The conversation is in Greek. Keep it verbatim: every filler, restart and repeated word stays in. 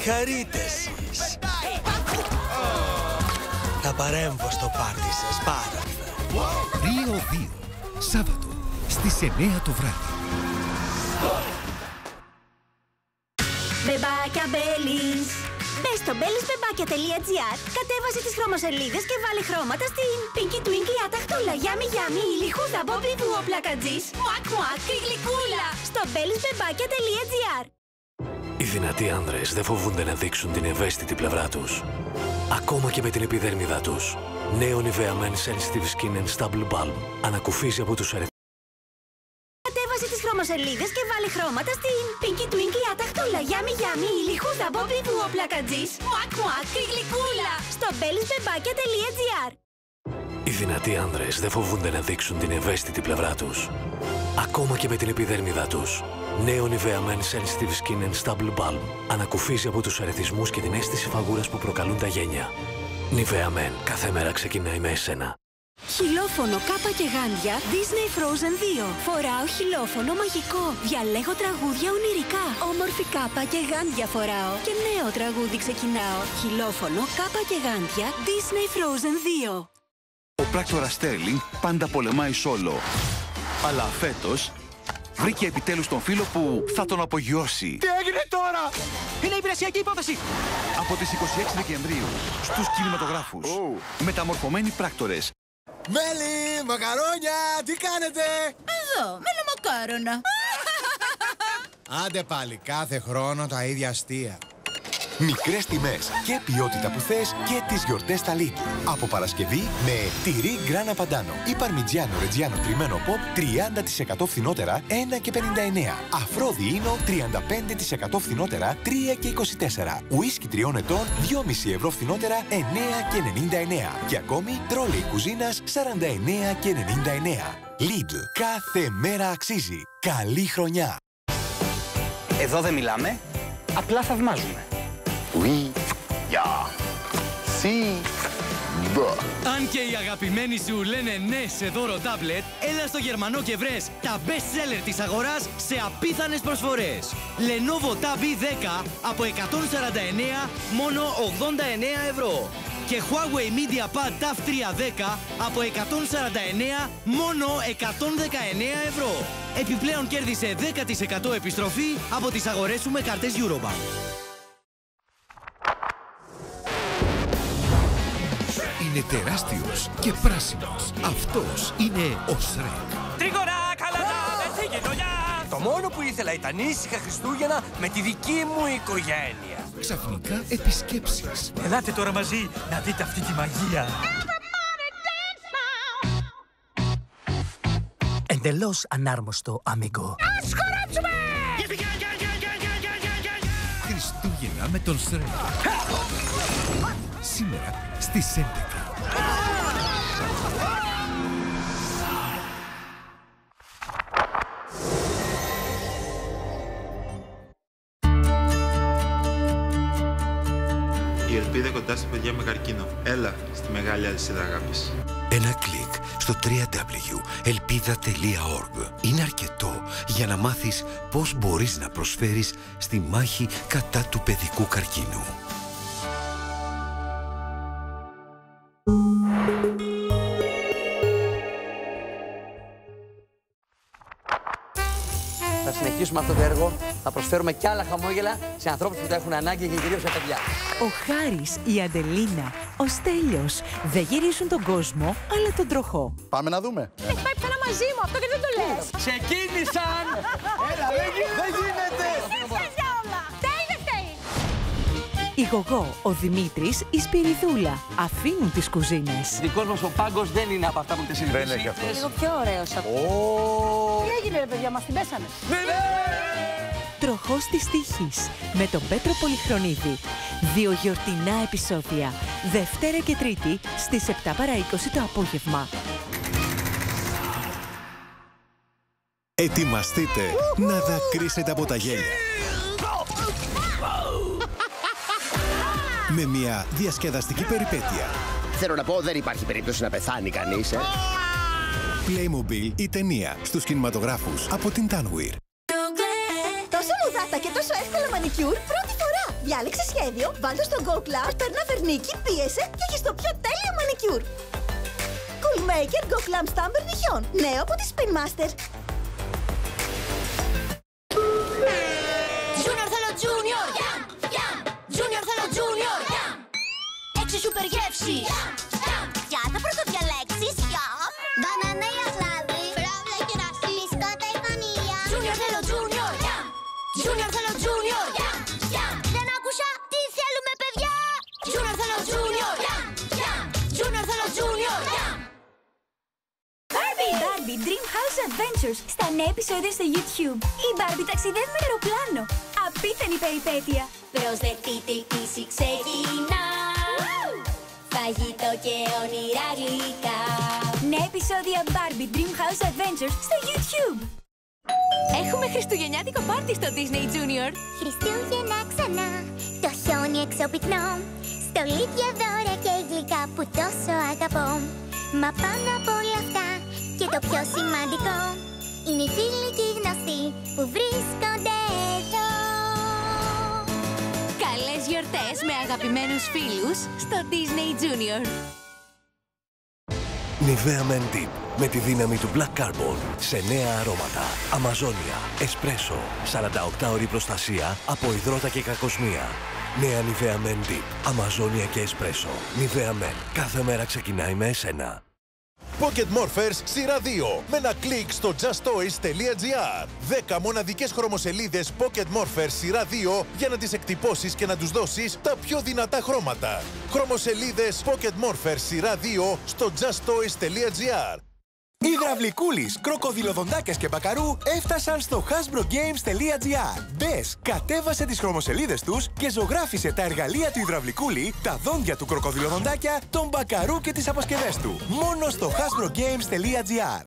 χαρείτε εσείς. Θα παρέμβω στο πάρτι σας πάρα. Ρίο δύο, Σάββατο στις εννιά το βράδυ. Μπεμπάκια Μπέλης. Μπες στο μπέλης μπεμπάκια τελεία τζι άρ, κατέβασε τις χρωμοσελίδες και βάλε χρώματα στην Pinky Twinkly αταχτούλα, γιάμι γιάμι, ηλιχούδα, μπομπι βουο, πλακατζής, μουακ μουακ, γλυκούλα. Στο μπέλης μπεμπάκια τελεία τζι άρ. Οι δυνατοί άνδρες δεν φοβούνται να δείξουν την ευαίσθητη πλευρά τους. Ακόμα και με την επιδέρμιδα τους. Νέο Nivea Men Sensitive Skin and Stable Balm ανακουφίζει από τους αριθμούς. Κατέβασε τις χρωμοσελίδες και βάλε χρώματα στην Pinky Twinkly αταχτούλα, γιάμι γιάμι, ηλιχούδα, μπομπι βουο, πλακατζής, μουακ μουακ, γλυκούλα. Στο μπέλης μπεμπάκια τελεία τζι άρ. Οι δυνατοί άνδρες δεν φοβούνται να δείξουν την ευαίσθητη πλευρά τους. Ακόμα και με την επιδέρμιδα τους. Νέο Nivea Men Sensitive Skin and Stable Balm ανακουφίζει από τους αρεθισμούς και την αίσθηση φαγούρας που προκαλούν τα γένια. Nivea Men, κάθε μέρα ξεκινάει με εσένα. Χιλόφωνο κάπα και γάντια Disney Frozen δύο. Φοράω χιλόφωνο μαγικό. Διαλέγω τραγούδια ονειρικά. Όμορφη κάπα και γάντια φοράω. Και νέο τραγούδι ξεκινάω. Χιλόφωνο κάπα και γάντια Disney Frozen δύο. Ο πράκτορας Στέρλινγκ πάντα πολεμάει σόλο. Αλλά φέτος βρήκε επιτέλους τον φίλο που θα τον απογειώσει. Τι έγινε τώρα? Είναι υπηρεσιακή υπόθεση. Από τις είκοσι έξι Δεκεμβρίου στους κινηματογράφους. Oh. Μεταμορφωμένοι πράκτορες. Μέλι, μακαρόνια, τι κάνετε? Εδώ, μελομακάρονα. Άντε πάλι, κάθε χρόνο τα ίδια αστεία. Μικρές τιμές και ποιότητα που θες και τις γιορτές στα Lidl. Από Παρασκευή με τυρί Γκράνα Παντάνο ή Παρμιτζιάνο Ρετζιάνο τριμμένο ποπ τριάντα τοις εκατό φθηνότερα ένα και πενήντα εννέα. Αφρόδι Ίνο τριάντα πέντε τοις εκατό φθηνότερα τρία και είκοσι τέσσερα. Ουίσκι τριών ετών δυόμισι ευρώ φθηνότερα εννέα και ενενήντα εννέα. Και ακόμη τρόλεϊ κουζίνας σαράντα εννέα και ενενήντα εννέα. Lidl. Κάθε μέρα αξίζει. Καλή χρονιά. Εδώ δεν μιλάμε, απλά θαυμάζουμε. Oui. Ja. Si. Αν και οι αγαπημένοι σου λένε ναι σε δώρο τάμπλετ, έλα στο Γερμανό και βρες τα best seller της αγοράς σε απίθανες προσφορές. Lenovo Tab ι δέκα από εκατόν σαράντα εννέα μόνο ογδόντα εννέα ευρώ. Και Huawei MediaPad Tav τριακόσια δέκα από εκατόν σαράντα εννέα μόνο εκατόν δεκαεννέα ευρώ. Επιπλέον κέρδισε δέκα τοις εκατό επιστροφή από τις αγορές σου με κάρτες Eurobank. Είναι τεράστιος και πράσινος. Αυτός είναι ο Σρέκ. Τρίγωνα, καλατά, δεν φύγει το γεια. Το μόνο που ήθελα ήταν ήσυχα Χριστούγεννα με τη δική μου οικογένεια. Ξαφνικά επισκέψεις. Ελάτε τώρα μαζί να δείτε αυτή τη μαγεία. Εντελώς ανάρμοστο, αμίγκο. Ας χορέψουμε! Χριστούγεννα με τον Σρέκ. Σήμερα στις έντεκα. Η ελπίδα κοντά στα παιδιά με καρκίνο. Έλα στη μεγάλη αλυσίδα αγάπης. Ένα κλικ στο double-u double-u double-u τελεία ελπίδα τελεία org είναι αρκετό για να μάθεις πώς μπορείς να προσφέρεις στη μάχη κατά του παιδικού καρκίνου. Θα συνεχίσουμε αυτό το έργο. Θα προσφέρουμε κι άλλα χαμόγελα σε ανθρώπους που τα έχουν ανάγκη και κυρίως σε παιδιά. Ο Χάρης, η Αντελίνα, ο Στέλιος δεν γυρίζουν τον κόσμο, αλλά τον τροχό. Πάμε να δούμε. Έχει πάει πουθενά μαζί μου, αυτό και δεν το λες. Ξεκίνησαν! Έλα, δεν γίνεται! Εσείς για όλα. Φταίει, δεν φταίει. Η Γογό, ο Δημήτρης, η Σπυριδούλα αφήνουν τις κουζίνες. Δικός μας ο πάγκος δεν είναι από αυτά που τις συνηθίζεις. Δεν έχει αυτό. Λίγο πιο ωραίος αυτό. Τι έγινε, ρε παιδιά, μας την πέσανε. Τροχός της τύχης με τον Πέτρο Πολυχρονίδη. Δύο γιορτινά επεισόδια, Δευτέρα και Τρίτη στις επτά παρά είκοσι το απόγευμα. Ετοιμαστείτε να δακρύσετε από τα γέλια. Με μια διασκεδαστική περιπέτεια. Θέλω να πω, δεν υπάρχει περίπτωση να πεθάνει κανείς, ε. Playmobil, η ταινία στους κινηματογράφους από την Tanweer. Τόσο μουδάτα και τόσο εύκολα μανικιούρ πρώτη φορά. Διάλεξε σχέδιο, βάλτε στο Go Class, περνά βερνίκι, πίεσε και έχεις το πιο τέλειο μανικιούρ. Coolmaker Go Glam Stamp βερνιχιών. Νέο από τη Spin Master. Junior θέλω Junior. Junior θέλω Junior. Έξι σούπερ γεύση. Για θα πρωτοδιαλέξεις. Μπανάνα ή αχλάδι. Φράουλα και ρασί. Μπισκότα ή βανίλια. Junior θέλω Junior. Junior θέλω Junior. Δεν άκουσα τι θέλουμε, παιδιά. Junior θέλω Junior. Junior θέλω Junior. Barbie! Barbie Dream House Adventures. Στα νέα επεισόδια στο YouTube. Η Barbie ταξιδεύει με αεροπλάνο. Απίθανη περιπέτεια. Προσδεχτείτε η φύση ξεκινά. Φαγητό και όνειρα γλυκά. Νέα επεισόδια Barbie Dream House Adventures στο YouTube. Έχουμε χριστουγεννιάτικο πάρτι στο Disney Junior. Χριστούγεννα ξανά, το χιόνι εξωπυκνό. Στολίδια, δώρα και γλυκά που τόσο αγαπώ. Μα πάνω από όλα αυτά και το πιο σημαντικό είναι οι φίλοι και οι γνωστοί που βρίσκονται εδώ. Καλές γιορτές με αγαπημένους φίλους στο Disney Junior. Nivea Men Deep με τη δύναμη του Black Carbon σε νέα αρώματα. Αμαζόνια, εσπρέσο, σαράντα οκτώ ώρη προστασία από υδρότα και κακοσμία. Νέα Nivea Men Deep, αμαζόνια και εσπρέσο. Nivea Men, κάθε μέρα ξεκινάει με εσένα. Pocket Morphers σειρά δύο. Με ένα κλικ στο just toys τελεία gr. δέκα μοναδικές χρωμοσελίδες Pocket Morphers σειρά δύο για να τις εκτυπώσεις και να τους δώσεις τα πιο δυνατά χρώματα. Χρωμοσελίδες Pocket Morphers σειρά δύο στο just toys τελεία gr. Υδραυλικούλης, κροκοδιλοδοντάκες και μπακαρού έφτασαν στο hasbro games τελεία gr. Μπες, κατέβασε τις χρωμοσελίδες τους και ζωγράφισε τα εργαλεία του υδραυλικούλη, τα δόντια του κροκοδιλοδοντάκια, τον μπακαρού και τις αποσκευές του. Μόνο στο hasbro games τελεία gr.